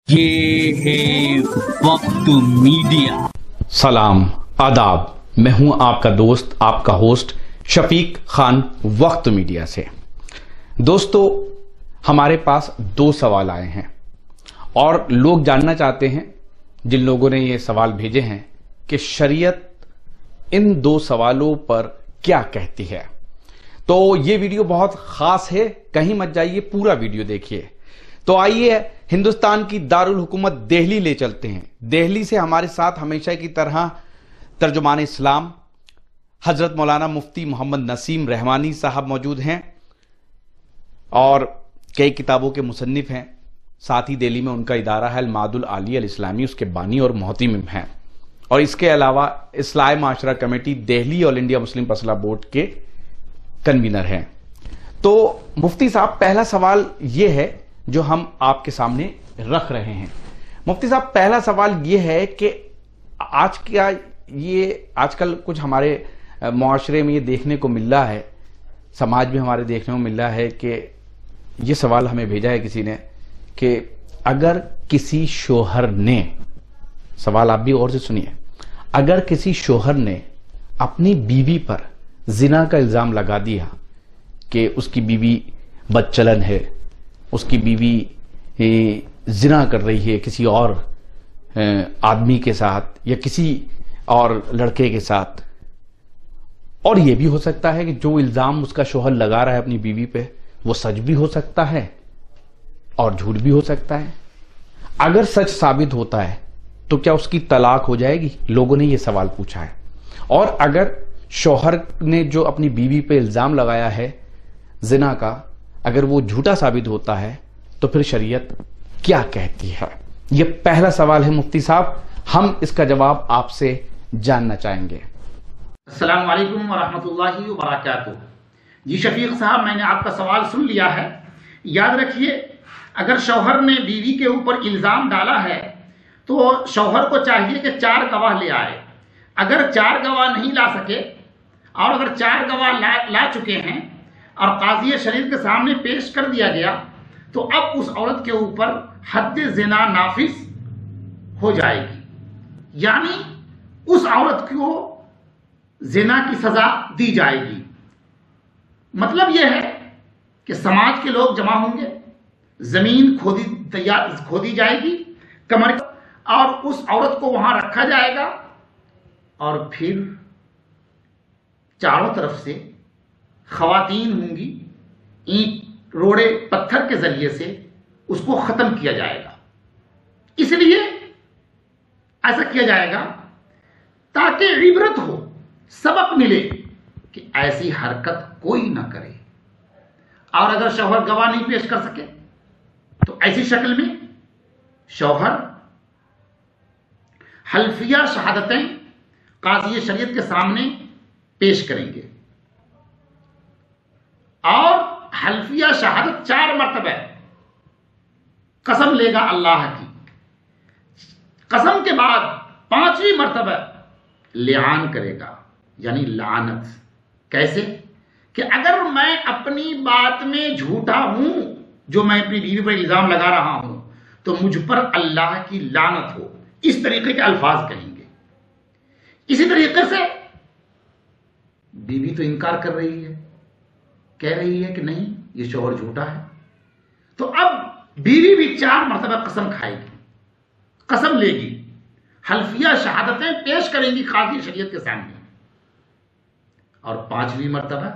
یہ ہے وقت میڈیا۔ سلام آداب، میں ہوں آپ کا دوست، آپ کا ہوسٹ شفیق خان وقت میڈیا سے۔ دوستو، ہمارے پاس دو سوال آئے ہیں اور لوگ جاننا چاہتے ہیں، جن لوگوں نے یہ سوال بھیجے ہیں، کہ شریعت ان دو سوالوں پر کیا کہتی ہے۔ تو یہ ویڈیو بہت خاص ہے، کہیں مت جائیے، پورا ویڈیو دیکھیے۔ تو آئیے ہندوستان کی دارالحکومت دہلی لے چلتے ہیں۔ دہلی سے ہمارے ساتھ ہمیشہ کی طرح ترجمان اسلام حضرت مولانا مفتی محمد نسیم رحمانی صاحب موجود ہیں اور کئی کتابوں کے مصنف ہیں۔ ساتھ ہی دہلی میں ان کا ادارہ ہے المعہد العالی الاسلامی، اس کے بانی اور محتمم ہیں، اور اس کے علاوہ اصلاح معاشرہ committee Delhi all India Muslim personal board کے کنوینر ہیں۔ تو مفتی صاحب، پہلا سوال یہ ہے جو ہم آپ کے سامنے رکھ رہے ہیں۔ مفتی صاحب، پہلا سوال یہ ہے کہ آج کل کچھ ہمارے معاشرے میں یہ دیکھنے کو مل رہا ہے، سماج میں ہمارے دیکھنے کو مل رہا ہے کہ یہ سوال ہمیں بھیجا ہے کسی نے کہ اگر کسی شوہر نے، سوال آپ بھی غور سے سنیے، اگر کسی شوہر نے اپنی بیوی پر زنا کا الزام لگا دیا کہ اس کی بیوی بدچلن ہے، اس کی بیوی زنا کر رہی ہے کسی اور آدمی کے ساتھ یا کسی اور لڑکے کے ساتھ، اور یہ بھی ہو سکتا ہے کہ جو الزام اس کا شوہر لگا رہا ہے اپنی بیوی پہ وہ سچ بھی ہو سکتا ہے اور جھوٹ بھی ہو سکتا ہے، اگر سچ ثابت ہوتا ہے تو کیا اس کی طلاق ہو جائے گی؟ لوگوں نے یہ سوال پوچھا ہے۔ اور اگر شوہر نے جو اپنی بیوی پہ الزام لگایا ہے زنا کا، اگر وہ جھوٹا ثابت ہوتا ہے تو پھر شریعت کیا کہتی ہے؟ یہ پہلا سوال ہے مفتی صاحب، ہم اس کا جواب آپ سے جاننا چاہیں گے۔ السلام علیکم ورحمۃ اللہ وبرکاتہ۔ جی شفیق صاحب، میں نے آپ کا سوال سن لیا ہے۔ یاد رکھیے، اگر شوہر نے بیوی کے اوپر الزام ڈالا ہے تو شوہر کو چاہیے کہ 4 گواہ لے آئے۔ اگر 4 گواہ نہیں لا سکے، اور اگر 4 گواہ لا چکے ہیں اور قاضی شریعت کے سامنے پیش کر دیا گیا، تو اب اس عورت کے اوپر حد زنا نافذ ہو جائے گی، یعنی اس عورت کو زنا کی سزا دی جائے گی۔ مطلب یہ ہے کہ سماج کے لوگ جمع ہوں گے، زمین کھودی جائے گی کمر، اور اس عورت کو وہاں رکھا جائے گا، اور پھر چاروں طرف سے خواتین ہوں گی، اینٹ روڑے پتھر کے ذریعے سے اس کو ختم کیا جائے گا۔ اس لیے ایسا کیا جائے گا تاکہ عبرت ہو، سبق ملے کہ ایسی حرکت کوئی نہ کرے۔ اور اگر شوہر گواہ نہیں پیش کر سکے تو ایسی شکل میں شوہر حلفیہ شہادتیں قاضی شریعت کے سامنے پیش کریں گے، اور حلفیہ شہادت 4 مرتبہ قسم لے گا اللہ کی۔ قسم کے بعد 5ویں مرتبہ لعان کرے گا، یعنی لعنت۔ کیسے؟ کہ اگر میں اپنی بات میں جھوٹا ہوں، جو میں اپنی بیوی پر الزام لگا رہا ہوں، تو مجھ پر اللہ کی لعنت ہو، اس طریقے کے الفاظ کہیں گے۔ اسی طریقے سے بیوی تو انکار کر رہی ہے، کہہ رہی ہے کہ نہیں، یہ شوہر جھوٹا ہے، تو اب بیوی بھی 4 مرتبہ قسم کھائے گی، قسم لے گی، حلفیہ شہادتیں پیش کریں گی قاضی شریعت کے سامنے، اور 5ویں مرتبہ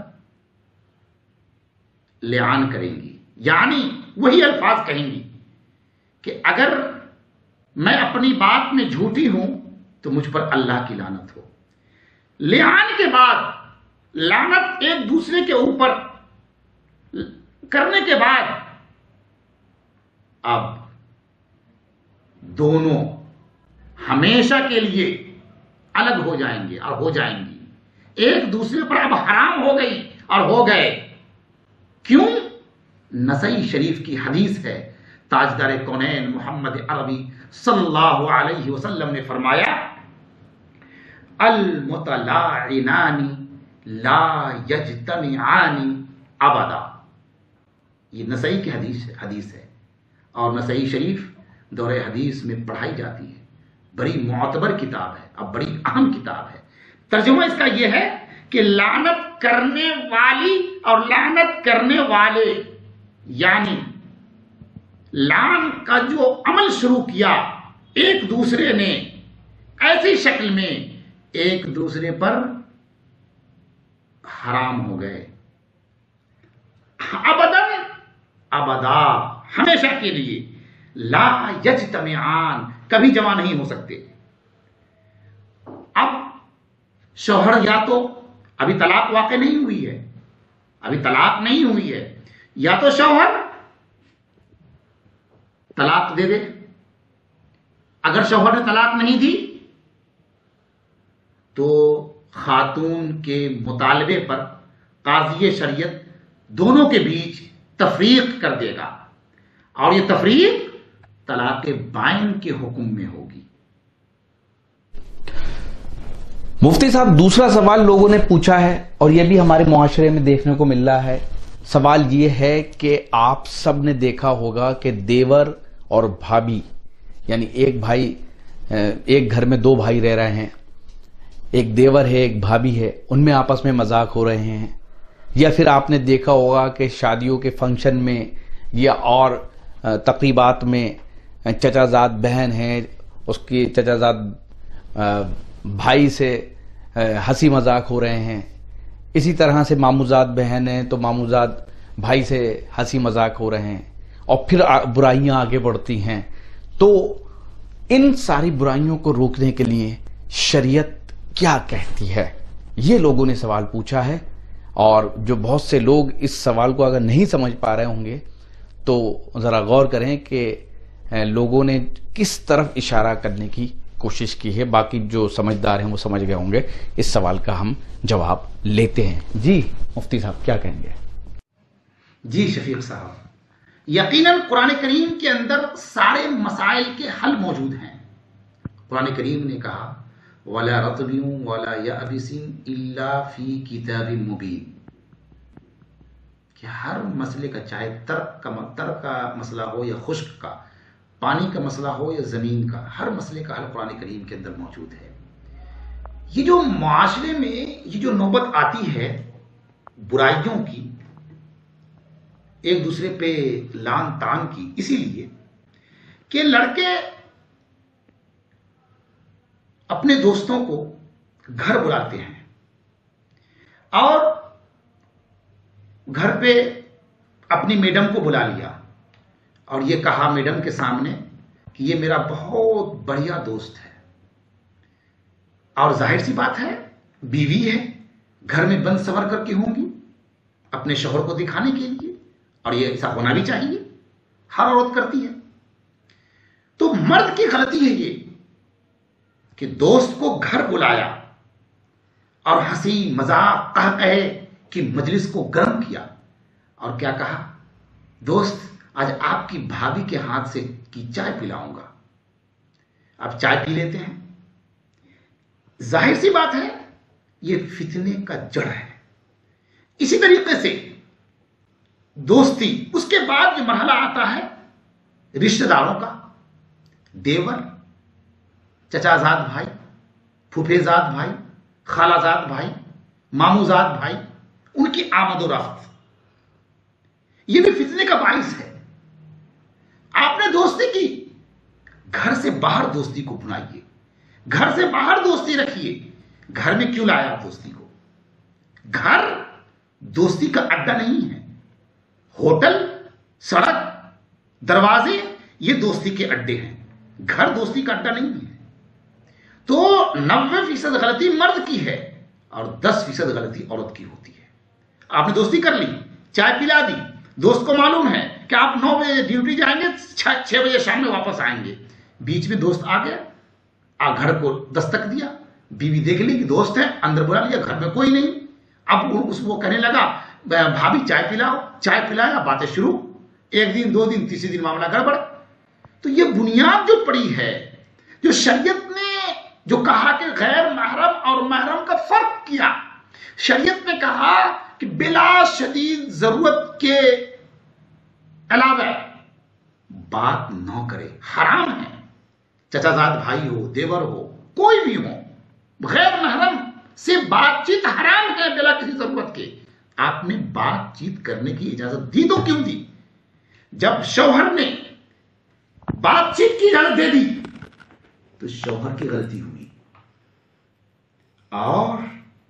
لعان کریں گی، یعنی وہی الفاظ کہیں گی کہ اگر میں اپنی بات میں جھوٹی ہوں تو مجھ پر اللہ کی لعنت ہو۔ لعان کے بعد لعنت ایک دوسرے کے اوپر کرنے کے بعد اب دونوں ہمیشہ کے لیے الگ ہو جائیں گے اور ہو جائیں گی، ایک دوسرے پر اب حرام ہو گئی اور ہو گئے۔ کیوں؟ نسائی شریف کی حدیث ہے، تاجدار کونین محمد عربی صلی اللہ علیہ وسلم نے فرمایا، المتلاعنان لا یجتمعان ابدا۔ یہ نسائی کی حدیث ہے، اور نسائی شریف دور حدیث میں پڑھائی جاتی ہے، بڑی معتبر کتاب ہے، اب بڑی اہم کتاب ہے۔ ترجمہ اس کا یہ ہے کہ لعنت کرنے والی اور لعنت کرنے والے، یعنی لعن کا جو عمل شروع کیا ایک دوسرے نے، ایسی شکل میں ایک دوسرے پر حرام ہو گئے، ابداً ابدا، ہمیشہ کے لیے، لا یجتمعان، کبھی جمع نہیں ہو سکتے۔ اب شوہر یا تو ابھی طلاق واقع نہیں ہوئی ہے، ابھی طلاق نہیں ہوئی ہے، یا تو شوہر طلاق دے دے، اگر شوہر نے طلاق نہیں دی تو خاتون کے مطالبے پر قاضی شریعت دونوں کے بیچ تفریق کر دے گا، اور یہ تفریق طلاق بائن کے حکم میں ہوگی۔ مفتی صاحب، دوسرا سوال لوگوں نے پوچھا ہے اور یہ بھی ہمارے معاشرے میں دیکھنے کو مل رہا ہے۔ سوال یہ ہے کہ آپ سب نے دیکھا ہوگا کہ دیور اور بھابھی، یعنی ایک بھائی، ایک گھر میں دو بھائی رہ رہے ہیں، ایک دیور ہے ایک بھابھی ہے، ان میں آپس میں مذاق ہو رہے ہیں، یا پھر آپ نے دیکھا ہوگا کہ شادیوں کے فنکشن میں یا اور تقریبات میں چچا زاد بہن ہے، اس کی چچا زاد بھائی سے ہنسی مذاق ہو رہے ہیں، اسی طرح سے ماموزاد بہن ہیں تو ماموزاد بھائی سے ہنسی مذاق ہو رہے ہیں، اور پھر برائیاں آگے بڑھتی ہیں۔ تو ان ساری برائیوں کو روکنے کے لیے شریعت کیا کہتی ہے، یہ لوگوں نے سوال پوچھا ہے، اور جو بہت سے لوگ اس سوال کو اگر نہیں سمجھ پا رہے ہوں گے تو ذرا غور کریں کہ لوگوں نے کس طرف اشارہ کرنے کی کوشش کی ہے۔ باقی جو سمجھدار ہیں وہ سمجھ گئے ہوں گے، اس سوال کا ہم جواب لیتے ہیں۔ جی مفتی صاحب کیا کہیں گے؟ جی شفیق صاحب، یقیناً قرآن کریم کے اندر سارے مسائل کے حل موجود ہیں۔ قرآن کریم نے کہا وَلَا رَطْبٍ وَلَا يَابِسٍ إِلَّا فِي كِتَابٍ مُبِينٍ، کہ ہر مسئلے کا، چاہے تر کا مسئلہ ہو یا خشک کا، پانی کا مسئلہ ہو یا زمین کا، ہر مسئلے کا حل قرآن کریم کے اندر موجود ہے۔ یہ جو معاشرے میں یہ جو نوبت آتی ہے برائیوں کی، ایک دوسرے پہ لان تان کی، اسی لیے کہ لڑکے اپنے دوستوں کو گھر بلاتے ہیں اور گھر پہ اپنی میڈم کو بلا لیا اور یہ کہا میڈم کے سامنے کہ یہ میرا بہت بڑھیا دوست ہے، اور ظاہر سی بات ہے بیوی ہے، گھر میں بند سور کر کے ہوں گی اپنے شوہر کو دکھانے کے لیے، اور یہ ایسا ہونا بھی چاہیے، ہر عورت کرتی ہے۔ تو مرد کی غلطی ہے یہ کہ دوست کو گھر بلایا اور ہنسی مذاق کہے کہ مجلس کو گرم کیا، اور کیا کہا، دوست آج آپ کی بھابھی کے ہاتھ سے کی چائے پلاؤں گا۔ اب چائے پی لیتے ہیں، ظاہر سی بات ہے یہ فتنے کا جڑ ہے۔ اسی طریقے سے دوستی، اس کے بعد یہ مرحلہ آتا ہے رشتہ داروں کا، دیور، چچا زاد بھائی، پھوپھے زاد بھائی، خالہ زاد بھائی، مامو زاد بھائی، ان کی آمد و رفت، یہ بھی فتنے کا باعث ہے۔ آپ نے دوستی کی، گھر سے باہر دوستی کو بنائیے، گھر سے باہر دوستی رکھیے۔ گھر میں کیوں لایا آپ دوستی کو؟ گھر دوستی کا اڈا نہیں ہے، ہوٹل، سڑک، دروازے یہ دوستی کے اڈے ہیں، گھر دوستی کا اڈا نہیں ہے۔ تو 90% غلطی مرد کی ہے اور 10% غلطی عورت کی ہوتی ہے۔ آپ نے دوستی کر لی، چائے پلا دی، دوست کو معلوم ہے کہ آپ 9 بجے ڈیوٹی جائیں گے، 6 بجے شام میں واپس آئیں گے، بیچ میں دوست آ گیا، گھر کو دستک دیا، بیوی دیکھ لی کہ دوست ہے، اندر بلا لیا، گھر میں کوئی نہیں، اب وہ کہنے لگا بھابھی چائے پلاؤ، چائے پلایا، باتیں شروع، 1 دن 2 دن 3 دن معاملہ گڑبڑ۔ تو یہ بنیاد جو پڑی ہے، جو شریعت نے جو کہا کہ غیر محرم اور محرم کا فرق کیا، شریعت نے کہا کہ بلا شدید ضرورت کے علاوہ بات نہ کرے، حرام ہے. چچا زاد بھائی ہو، دیور ہو، کوئی بھی ہو، غیر محرم سے بات چیت حرام ہے بلا کسی ضرورت کے. آپ نے بات چیت کرنے کی اجازت دی تو کیوں دی؟ جب شوہر نے بات چیت کی اجازت دے دی تو شوہر کی غلطی ہوئی. اور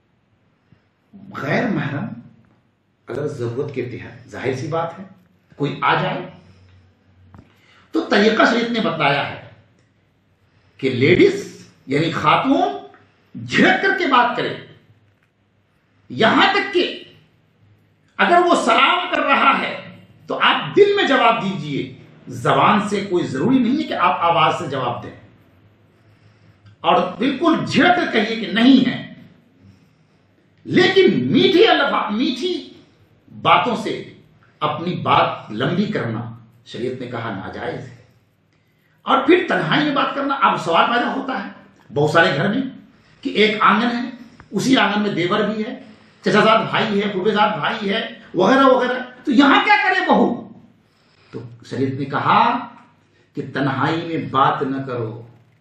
غیر محرم اگر ضرورت کے تحت، ظاہر سی بات ہے، کوئی آ جائے تو طریقہ شریعت نے بتایا ہے کہ لیڈیز یعنی خاتون جھڑک کر کے بات کرے. یہاں تک کہ اگر وہ سلام کر رہا ہے تو آپ دل میں جواب دیجئے، زبان سے. کوئی ضروری نہیں ہے کہ آپ آواز سے جواب دیں، اور بالکل جھڑک کر کہیے کہ نہیں ہے. لیکن میٹھی باتوں سے اپنی بات لمبی کرنا شریعت نے کہا ناجائز ہے. اور پھر تنہائی میں بات کرنا. اب سوال پیدا ہوتا ہے بہت سارے گھر میں کہ ایک آنگن ہے، اسی آنگن میں دیور بھی ہے، چچا زاد بھائی ہے، پھوپھے زاد بھائی ہے، وغیرہ وغیرہ. تو یہاں کیا کرے بہو؟ تو شریعت نے کہا کہ تنہائی میں بات نہ کرو،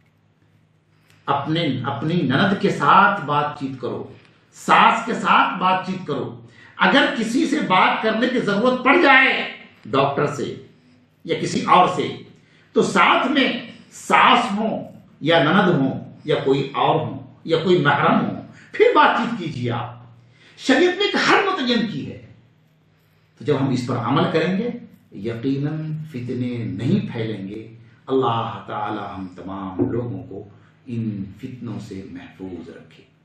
اپنی نند کے ساتھ بات چیت کرو، ساس کے ساتھ بات چیت کرو. اگر کسی سے بات کرنے کی ضرورت پڑ جائے، ڈاکٹر سے یا کسی اور سے، تو ساتھ میں ساس ہو یا نند ہو یا کوئی اور ہو یا کوئی محرم ہو، پھر بات چیت کیجیے. آپ شریعت نے ایک حد متعین کی ہے. تو جب ہم اس پر عمل کریں گے یقیناً فتنے نہیں پھیلیں گے. اللہ تعالی ہم تمام لوگوں کو ان فتنوں سے محفوظ رکھے.